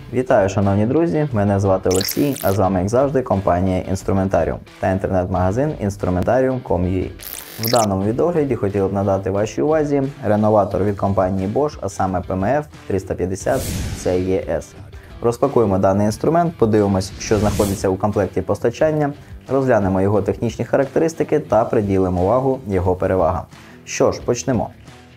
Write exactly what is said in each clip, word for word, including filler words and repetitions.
Вітаю, шановні друзі! Мене звати Олексій, а з вами, як завжди, компанія Instrumentarium та інтернет-магазин інструментаріум крапка ком крапка ю а. В даному відогляді хотів б надати вашій увазі реноватор від компанії Bosch, а саме пі ем еф триста п'ятдесят сі і ес. Розпакуємо даний інструмент, подивимось, що знаходиться у комплекті постачання, розглянемо його технічні характеристики та приділимо увагу його перевагам. Що ж, почнемо.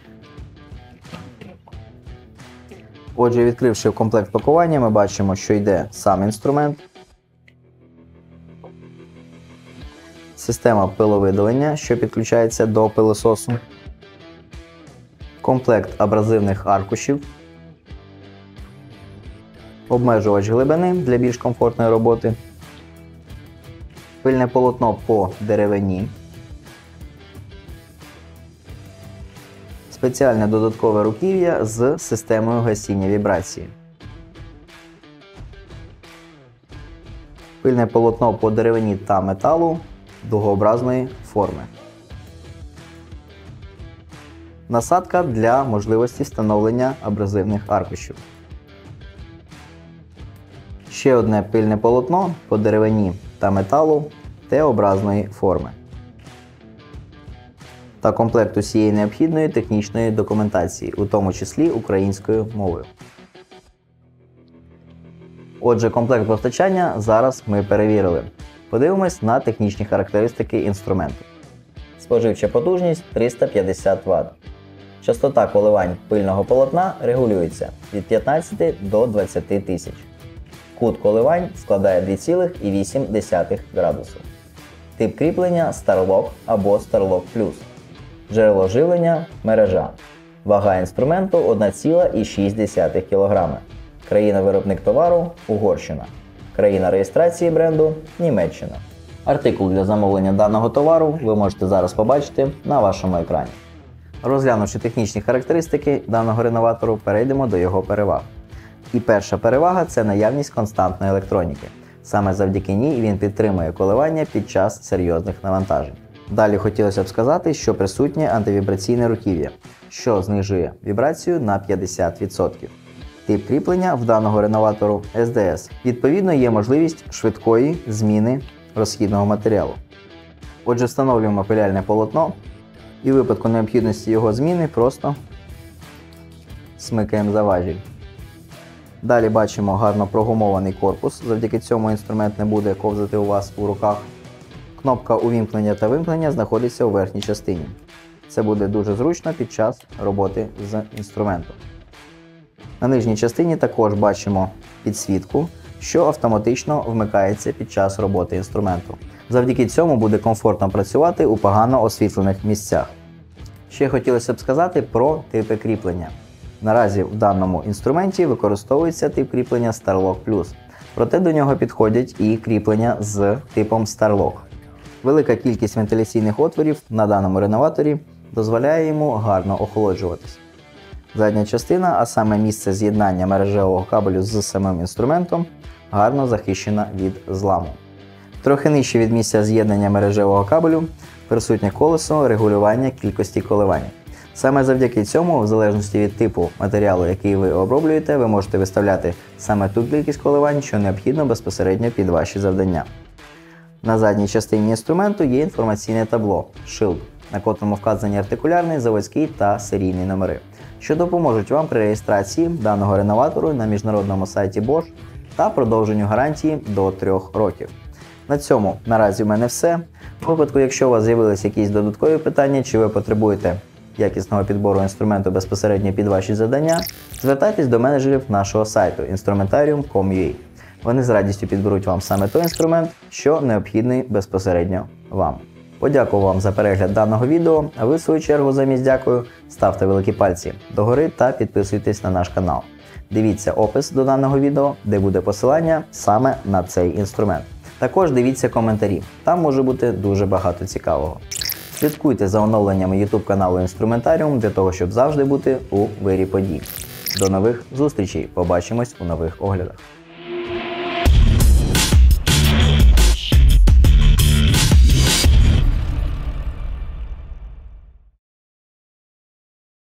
Отже, відкривши в комплект пакування, ми бачимо, що йде сам інструмент, система пиловидалення, що підключається до пилососу, комплект абразивних аркушів, обмежувач глибини для більш комфортної роботи, пильне полотно по деревині, спеціальне додаткове руків'я з системою гасіння вібрації, пильне полотно по деревині та металу дугообразної форми, насадка для можливості встановлення абразивних аркушів, ще одне пильне полотно по деревині та металу Т-образної форми та комплект усієї необхідної технічної документації, у тому числі українською мовою. Отже, комплект постачання зараз ми перевірили. Подивимось на технічні характеристики інструменту. Споживча потужність триста п'ятдесят ватт. Частота коливань пильного полотна регулюється від п'ятнадцяти до двадцяти тисяч. Кут коливань складає два цілих вісім десятих градуса. Тип кріплення StarLock або StarLock Plus. Джерело живлення – мережа. Вага інструменту – одна ціла шість десятих кілограма. Країна-виробник товару – Угорщина. Країна реєстрації бренду – Німеччина. Артикул для замовлення даного товару ви можете зараз побачити на вашому екрані. Розглянувши технічні характеристики даного реноватору, перейдемо до його переваг. І перша перевага – це наявність константної електроніки. Саме завдяки ній він підтримує коливання під час серйозних навантажень. Далі хотілося б сказати, що присутнє антивібраційне руків'я, що знижує вібрацію на п'ятдесят відсотків. Тип кріплення в даного реноватору ес де ес. Відповідно, є можливість швидкої зміни розхідного матеріалу. Отже, встановлюємо пиляльне полотно і в випадку необхідності його зміни просто смикаємо за важіль. Далі бачимо гарно прогумований корпус, завдяки цьому інструмент не буде ковзати у вас у руках. Кнопка увімкнення та вимкнення знаходиться у верхній частині. Це буде дуже зручно під час роботи з інструментом. На нижній частині також бачимо підсвітку, що автоматично вмикається під час роботи інструменту. Завдяки цьому буде комфортно працювати у погано освітлених місцях. Ще хотілося б сказати про типи кріплення. Наразі в даному інструменті використовується тип кріплення StarLock Plus, проте до нього підходять і кріплення з типом StarLock. Велика кількість вентиляційних отворів на даному реноваторі дозволяє йому гарно охолоджуватись. Задня частина, а саме місце з'єднання мережевого кабелю з самим інструментом, гарно захищена від зламу. Трохи нижче від місця з'єднання мережевого кабелю присутнє колесо регулювання кількості коливань. Саме завдяки цьому, в залежності від типу матеріалу, який ви оброблюєте, ви можете виставляти саме ту кількість коливань, що необхідно безпосередньо під ваші завдання. На задній частині інструменту є інформаційне табло «Шилд», на котрому вказані артикулярний, заводський та серійні номери, що допоможуть вам при реєстрації даного реноватору на міжнародному сайті Bosch та продовженню гарантії до трьох років. На цьому наразі в мене все. У випадку, якщо у вас з'явилися якісь додаткові питання, чи ви потребуєте якісного підбору інструменту безпосередньо під ваші завдання, звертайтесь до менеджерів нашого сайту інструментаріум крапка ком крапка ю а. Вони з радістю підберуть вам саме той інструмент, що необхідний безпосередньо вам. Подякую вам за перегляд даного відео, а ви в свою чергу замість дякую ставте великі пальці догори та підписуйтесь на наш канал. Дивіться опис до даного відео, де буде посилання саме на цей інструмент. Також дивіться коментарі, там може бути дуже багато цікавого. Слідкуйте за оновленнями ютуб каналу Інструментаріум для того, щоб завжди бути у вирі подій. До нових зустрічей, побачимось у нових оглядах.